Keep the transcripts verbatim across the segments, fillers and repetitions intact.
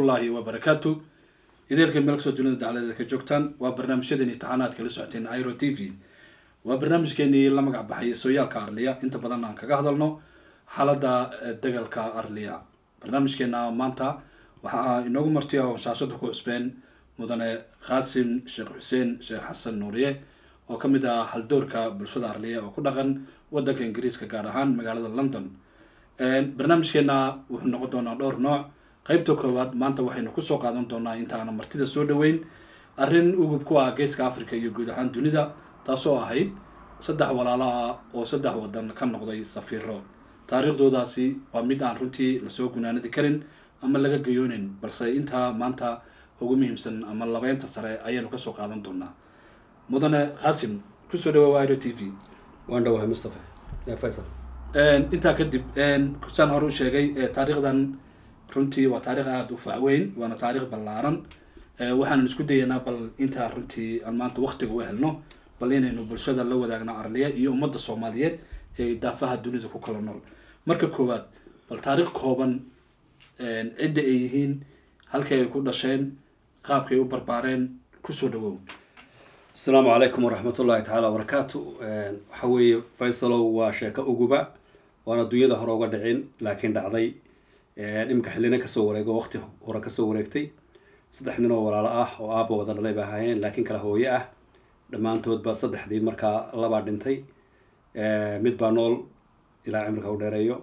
الله وبركاته إذا كان ملك صوت جنود على ذلك جوكتان وبرنامج امتحانات كل ساعتين ايرو تي في وبرنامج كاني لما قاعد بحي سويالكا أرليا انت بدلنا عن كجهد لنا حالة دجالكا أرليا برنامج كنا مانتا وحا إنه مرتيا وشاشته كوسبين مدن قاسم شيخ حسين شيخ حسن نوريه وكمدا حلدوركا بالشدة أرليا وكل غن ودك إنجليز كجارهان مقالة لندن برنامج كنا وحنقدونا دور نوع qaybta koowaad maanta waxaynu ku soo qaadan doonaa inta aan martida soo dhaweyn arrin ugu ku ah geeska Afrika iyo guud ahaan dunida taasoo ahayd saddex walaalaha oo saddex wadan ka noqday safiiro taariikhdoodaasi waa mid aan runtii la soo gunaanadi karin ama laga gayoonin balse inta maanta ugu muhiimsan ama labeenta sare ayaynu ka soo qaadan doonaa mudane Kasim ku soo dhawaad Airo T V waan dhawahay Mustafa ya Faisal een inta kadib een kusaan hore u sheegay taariikhdan runtii waa taariikh aad u faaweyn waana taariikh ballaaran waxaan isku dayaynaa bal inta runtii aan maanta waqtiga u helno bal inaynu bulshada la wadaagno Arliya iyo ummadda Soomaaliyeed ee daafaha dunida ku kala nool marka koowaad bal taariikh kooban een cid ay yihiin halkay ay ku dhasheen qaabkay u barbaareen ku soo dhawow السلام عليكم ورحمة الله تعالى وبركاته وحوي فيصل وشيخ أوجبا وأنا دويدا هروجا دعين لكن دعضي إمك حلنا كسورة وقت ورا كسورة كتي صدق إنه ولا أو أبو وضع الله بهاين لكن كله هو يأه لما أنتوا بس صدق دي مركا الله بعدين تي مد بانول إلى عمرك أو دريو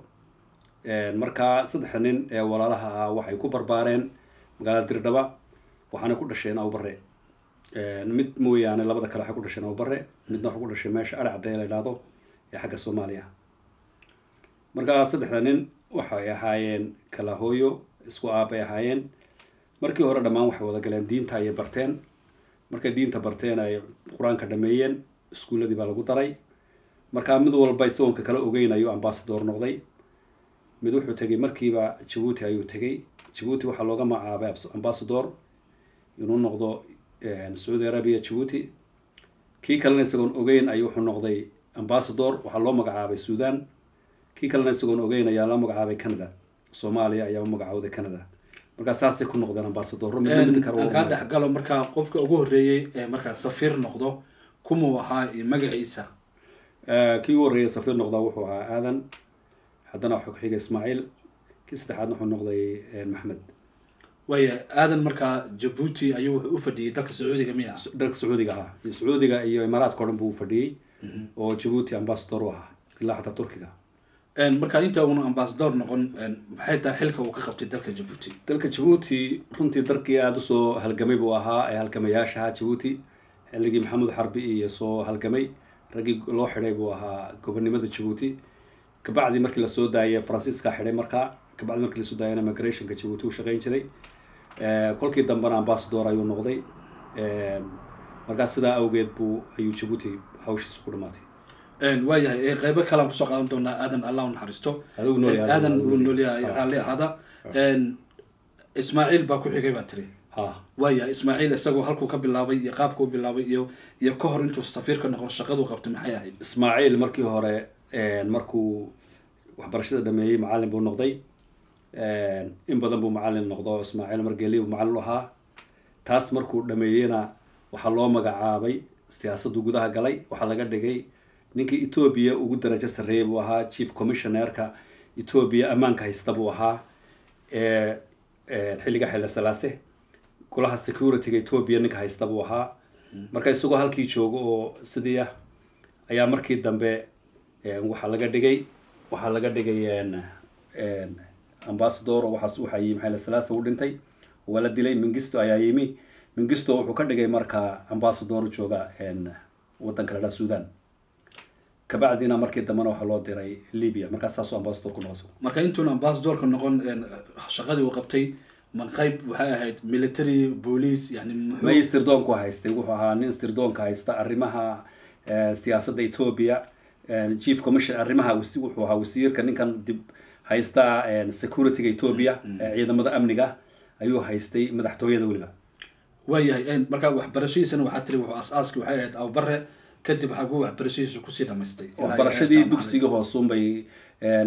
مركا صدق حنين ولا لها واحد كبر بارين قال در دبا وحنا كل شيء أو بري مد مو يعني لبضة كلا حكول شيء أو بري مد نوع كل شيء ماشي أرع ديلا لهذا يا حق الصومالية مركا صدق حنين waxay ahaayeen kala hooyo isku aabay ahaayeen markii hore dhamaan waxay wada galeen diinta ay barteen markay diinta barteen ay quraanka dhameeyeen iskuuladii baa lagu daray marka mid walba isagoon kala ogeynayo ambassador noqday mid wuxuu tagay markiiba Djibouti ayuu tagay Djibouti waxa looga magacaabay ambassador inuu noqdo Saudi Arabia Djibouti kii kalena isagoon ogeyn ayuu wuxuu noqday ambassador waxa loo magacaabay Sudan kii kalena isagoon ogeyn ayaa la magacaabay Canada Somalia ayaa magacaawday Canada marka saasay ku noqdeen ambassador mid mid kale oo ka dhaxgalo marka qofka ugu horeeyay ee marka safiir noqdo kuma waxa magaciisa ee kii ugu horeeyay safiir noqdo wuxuu ahaa Aden haddana wuxuu xigay Ismail kii saddexaadna wuxuu noqday Mohamed waya Aden marka Djibouti ayuu u fadhiyay dalka Sacuudiga miyaa dalka Sacuudiga ah iyo Sacuudiga iyo Imaaraadka dhan buu fadhiyay oo Djibouti ambassador ah ilaa xataa Turkiga een marka inta uu ambassador noqon maxay tahay xilka uu ka qabtay dalka Djibouti dalka Djibouti runtii darkii aad u soo halgamay buu ahaa ee halgamayaasha Djibouti xilligii Maxamed Xarbi iyo soo halgamay ragii loo xiray buu ahaa gobernimada Djibouti ka bacdi markii la soo daayay Francisca xiray marka ka bacdi markii la soo daayay immigrationka Djibouti uu shaqeyn jiray ee kolkii dambana ambassador ayuu noqday ee marka sidaa awgeed buu ayuu Djibouti hawshiisa ku dhamaatay een waayahay qaybo kala ku soo qaadan doona Aden Allah u naxariisto Aden uu noolyahay Arliya hada een Ismail ba ku xigay ba tiri ha waaya Ismail isagoo halku ka bilaabay iyo qaabku bilaabay iyo iyo ka hor intuu safiirka noqon shaqadu qabtay maxay ahayd Ismail markii hore een markuu waxbarashada dhameeyay macallin buu noqday een in badan buu macallin noqdo Ismail margeeli uu macallin ahaa taas markuu dhameeyayna waxa loo magacaabay siyaasadda gudaha galay waxa laga dhigay ninkii Ethiopia ugu darajo sareeyay buu ahaa chief commissioner-ka Ethiopia amaanka haysta buu ahaa ee ee xilliga xilli salaase kulaha security-ga Ethiopia ninka haysta buu ahaa marka isagoo halkii joogo oo sidii ah ayaa markii dambe ee waxa laga dhigay waxa laga dhigay een een ambassador waxa waxa yimid xilli salaase uu dhintay wala dilay Mengistu ayaa yimi Mengistu wuxuu ka dhigay marka ambassador jooga een wadanka la Sudan kabacdina markii dambana waxa loo diray Libya marka saasoo ambassador ku noqdo marka intuu ambassador ka noqon shaqadii uu qabtay man qayb waxa ahayd military police yani ma istirdoon ku haystay wuxuu ahaa nin istirdoon ka haysta arrimaha siyaasadda Ethiopia chief commissioner arrimaha wuxuu ahaa wasiirka ninkan dib haysta security-ga Ethiopia ciidamada amniga ayuu haystay madaxtooyada waliba waayahay marka waxbarashadiisana waxa tiri wuxuu aasaaska waxa ahayd aw bare kadib waxa uu waxbarashadiisu ku sii dhameystay waxbarashadii dugsiga hoosuun bay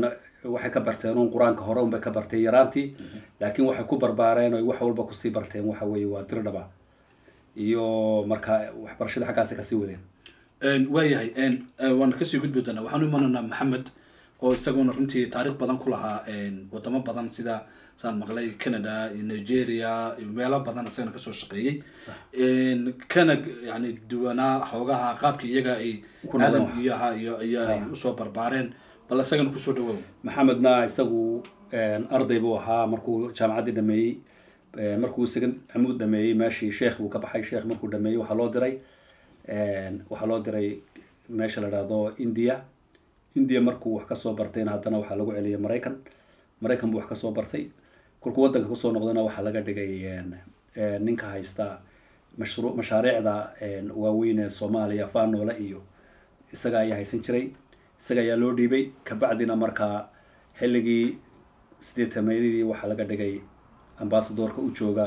waxay ka barteen uun qur-aanka hore unbay ka barteen yaraantii laakiin waxay ku barbaareen oo wax walba kusii barteen waxa weeye waa dirdhaba iyo markaa waxbarashada xaggaasi kasii wadeen waayahay waan kasii gudbi doonaa waxaan u imanaynaa Mohamed oo isaguna runtii taariikh badan ku lahaa wadamo badan sida saan maqlay Canada iyo Nigeria iyo meelo badan asagana kasoo shaqeeyay kana yani duwanaa xoogaha qaabkii iyaga ay Aden iyo iyo ay usoo barbaareen bal asagana kusoo dhawow Mohamedna isagu arday buu ahaa markuu jaamacadii dhameeyay markuu second amuud dhameeyay meeshii Sheikh uu ka baxay Sheikh markuu dhameeyay waxa loo diray waxa loo diray meesha la yiraahdo India India markuu wax ka soo bartayna haddana waxa lagu celiyay Mareykan Mareykan buu wax ka soo bartay kulku wadanka ku soo noqdayna waxa laga dhigay ninka haysta mashruuc mashaariicda waaweyn ee Somalia faanola iyo isaga ayaa haysan jiray isaga ayaa loo dhiibay ka bacdina markaa xilligii sideetameeyadii waxa laga dhigay ambassadorka u jooga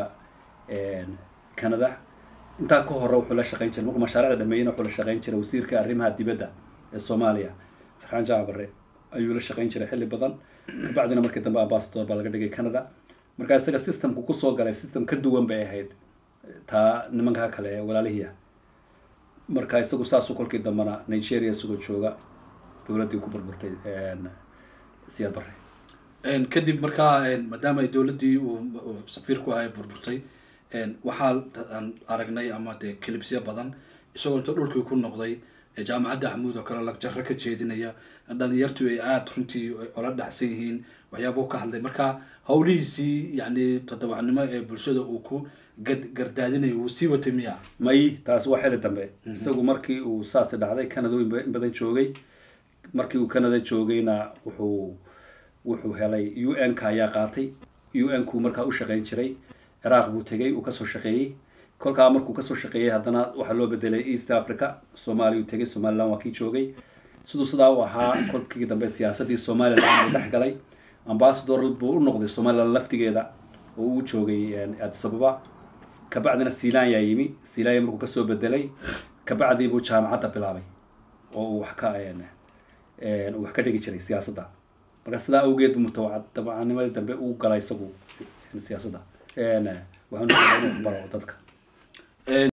Canada inta ka hor wuxuu la shaqeyn jiray markuu mashaariicda dhameeyay wuxuu la shaqeyn jiray wasiirka arrimaha dibadda ee Somalia Farxaan Jaabare ayuu la shaqeyn jiray xilli badan ka bacdina markii dambe ambassador baa laga dhigay Canada marka isaga systemku ku soo galay system ka duwan bay ahayd taa nimanka kale walaalihiya marka isagu saas u kolkii dambana Nigeria sugo jooga dawladii ku burburtay siyaad bare een kadib markaa maadaama ay dawladii uu safiir ku ahay burburtay een waxa aan aragnay ama de clipsya badan isagoo inta dhulkii ku noqday jaamacadda Ahmed oo kale lag jarra ka jeedinaya dhalinyartu ay aad runtii ola dhacsan yihiin waxyaabo ka hadlay marka hawlihiisii yani toddobaadnimo ee bulshada uu ku gardaadinayo uu sii watay miya may taas waa xilli dambe isagu markii uu saas dhacday Canada in badan joogay markii uu Canada joogayna wuxuu wuxuu helay U N ka ayaa qaatay U N ku markaa u shaqeyn jiray Iraq buu tagay uu ka soo shaqeeyay kolka markuu ka soo shaqeeyay haddana waxa loo bedelay East Africa Somalia uu tagay Somaliland waa kii joogay sidoo sidaa uu ahaa kolkii dambe siyaasadii Somaliland dhex galay ambassador buu u noqday Somaliland laftigeeda oo uu joogay Addis Ababa ka bacdina Siilaan yaa yimi Siilaan markuu ka soo bedelay ka bacdii buu jaamacadda bilaabay oo wax ka ayaan ee wax ka dhigi jiray siyaasadda marka sidaa awgeed mutawacad tabacanimada dambe uu galay isagu siyaasadda ee waxaan u baro dadka